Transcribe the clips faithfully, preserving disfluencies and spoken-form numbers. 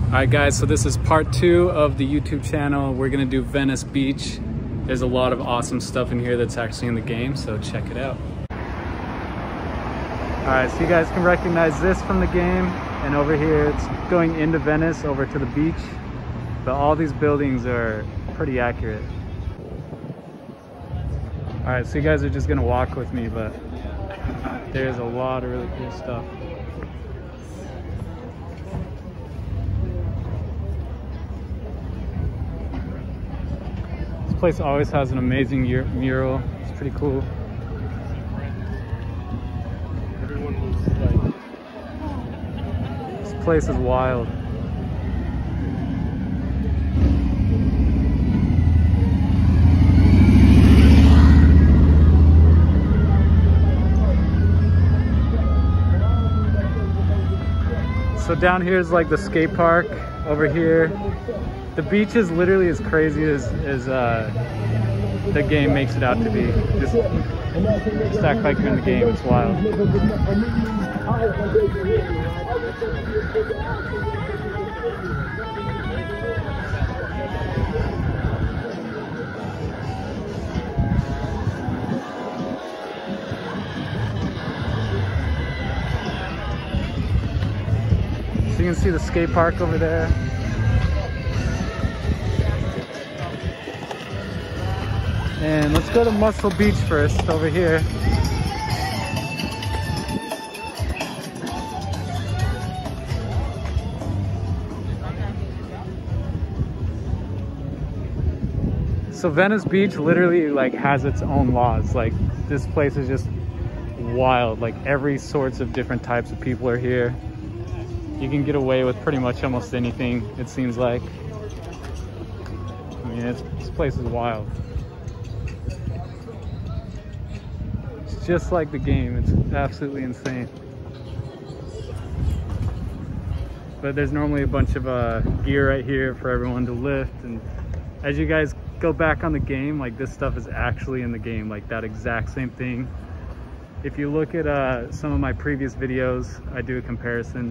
All right guys, so this is part two of the YouTube channel. We're gonna do Venice Beach. There's a lot of awesome stuff in here that's actually in the game, so check it out. All right, so you guys can recognize this from the game, and over here it's going into Venice over to the beach, but all these buildings are pretty accurate. All right, so you guys are just gonna walk with me, but there's a lot of really cool stuff. This place always has an amazing mural. It's pretty cool. This place is wild. So down here is like the skate park over here. The beach is literally as crazy as, as uh, the game makes it out to be. Just, just act like you're in the game, it's wild. So you can see the skate park over there. And let's go to Muscle Beach first, over here. So Venice Beach literally like has its own laws. Like this place is just wild. Like every sorts of different types of people are here. You can get away with pretty much almost anything, it seems like. I mean, it's, this place is wild. It's just like the game. It's absolutely insane. But there's normally a bunch of uh, gear right here for everyone to lift. And as you guys go back on the game, like this stuff is actually in the game, like that exact same thing. If you look at uh, some of my previous videos, I do a comparison.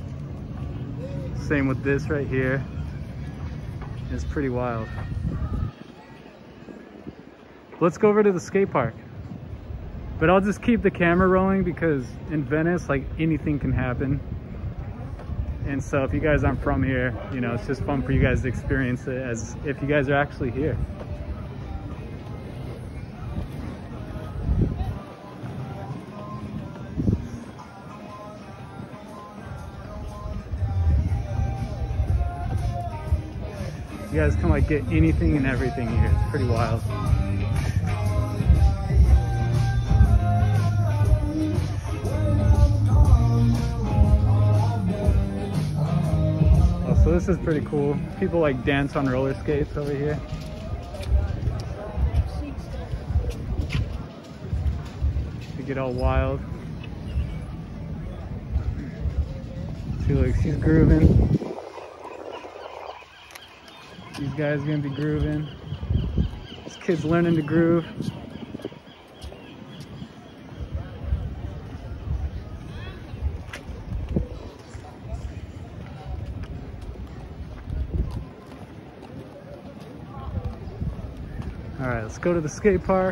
Same with this right here. It's pretty wild. Let's go over to the skate park. But I'll just keep the camera rolling because in Venice, like anything can happen. And so if you guys aren't from here, you know, it's just fun for you guys to experience it as if you guys are actually here. You guys can like get anything and everything here. It's pretty wild. Oh, so this is pretty cool. People like dance on roller skates over here. They get all wild. See, like she's grooving. These guys are gonna be grooving. This kid's learning to groove. All right, let's go to the skate park.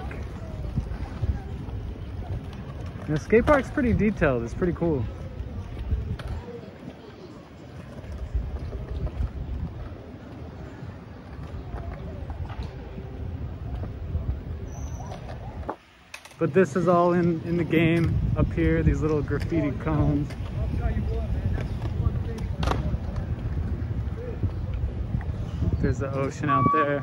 And the skate park's pretty detailed. It's pretty cool. But this is all in, in the game up here, these little graffiti cones. There's the ocean out there.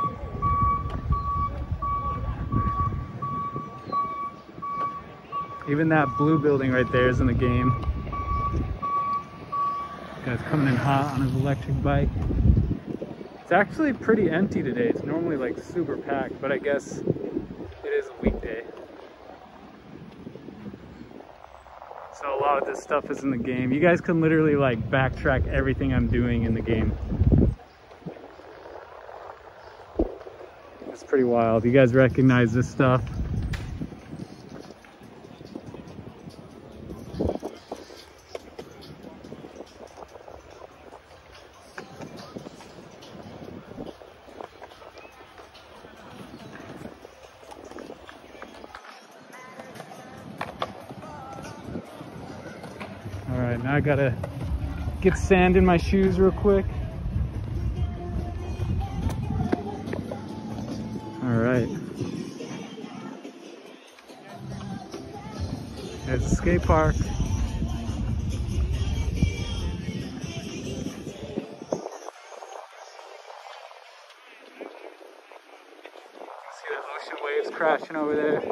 Even that blue building right there is in the game. Guy's coming in hot on his electric bike. It's actually pretty empty today. It's normally like super packed, but I guess it is a weekday. So a lot of this stuff is in the game. You guys can literally like backtrack everything I'm doing in the game. It's pretty wild. You guys recognize this stuff? I gotta get sand in my shoes real quick. All right. There's a skate park. See the ocean waves crashing over there.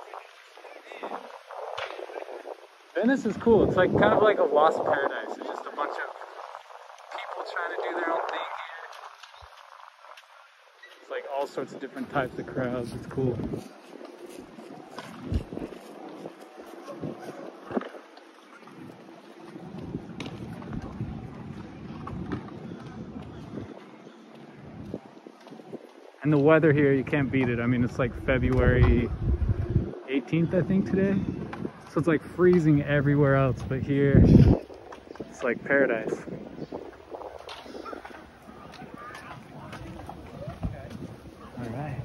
Venice is cool. It's like kind of like a lost paradise. It's just a bunch of people trying to do their own thing here. It's like all sorts of different types of crowds. It's cool. And the weather here, you can't beat it. I mean, it's like February eighteenth, I think, today. So it's like freezing everywhere else, but here, it's like paradise. All right.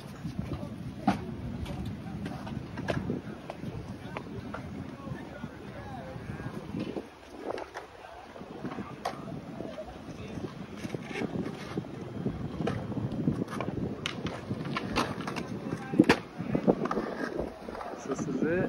So this is it.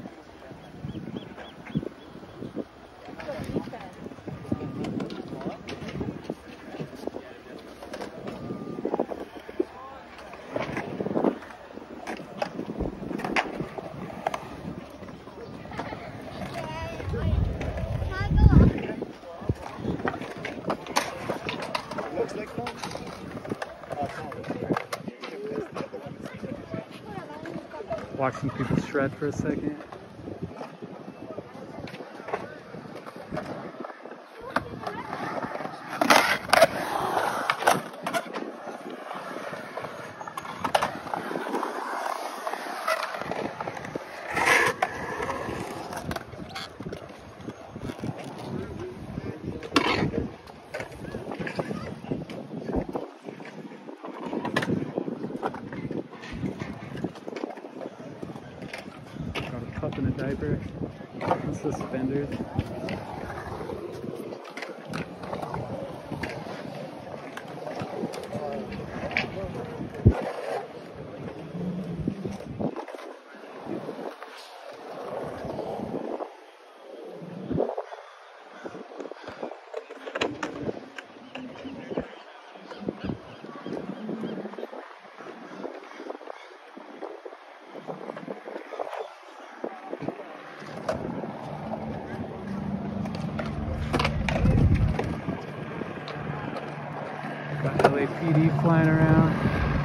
Watch some people shred for a second. Pup in a diaper, and suspenders. Got L A P D flying around.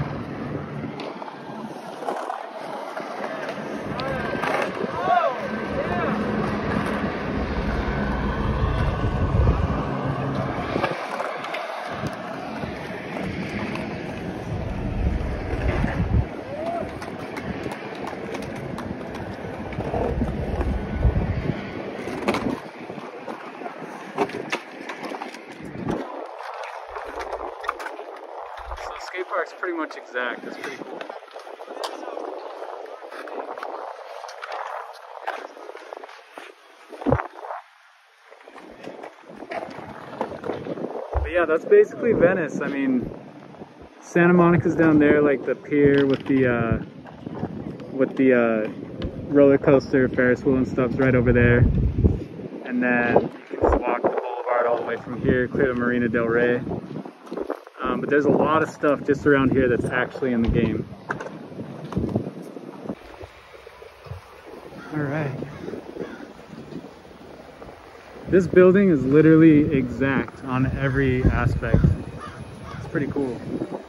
Skate park's pretty much exact. That's pretty cool. But yeah, that's basically Venice. I mean, Santa Monica's down there, like the pier with the uh, with the uh, roller coaster, Ferris wheel and stuff's right over there. And then you can just walk the boulevard all the way from here, clear to Marina del Rey. Um, but there's a lot of stuff just around here that's actually in the game. All right. This building is literally exact on every aspect. It's pretty cool.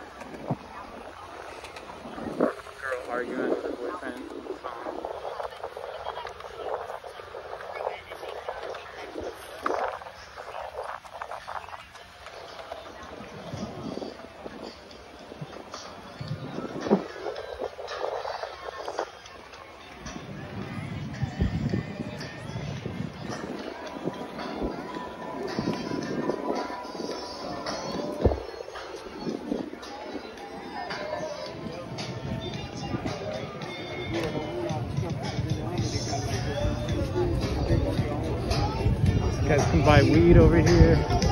Girl arguing with her boyfriend on the phone. buy weed over here.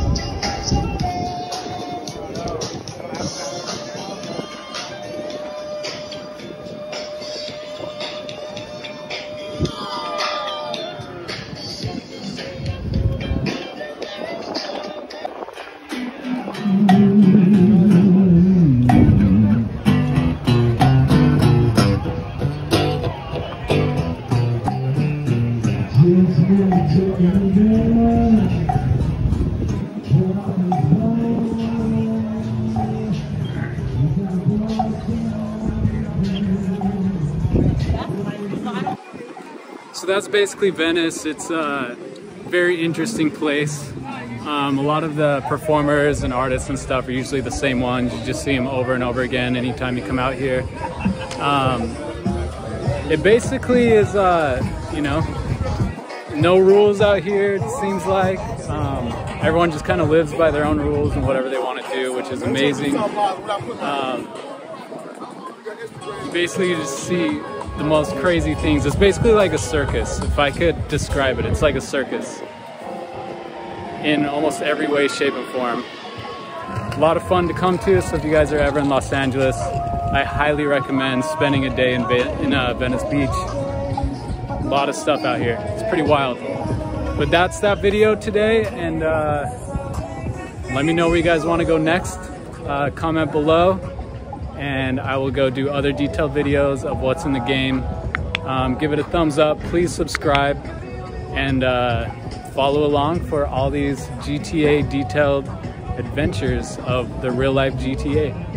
So that's basically Venice. It's a very interesting place. Um, a lot of the performers and artists and stuff are usually the same ones. You just see them over and over again anytime you come out here. Um, it basically is, uh, you know, no rules out here, it seems like. Um, everyone just kind of lives by their own rules and whatever they want to do, which is amazing. Um, basically, you just see the most crazy things. It's basically like a circus, if I could describe it. It's like a circus in almost every way, shape, and form. A lot of fun to come to, so if you guys are ever in Los Angeles, I highly recommend spending a day in, in uh, Venice Beach. A lot of stuff out here. It's pretty wild. But that's that video today, and uh, let me know where you guys want to go next. Uh, comment below, and I will go do other detailed videos of what's in the game. Um, give it a thumbs up, please subscribe, and uh, follow along for all these G T A detailed adventures of the real life G T A.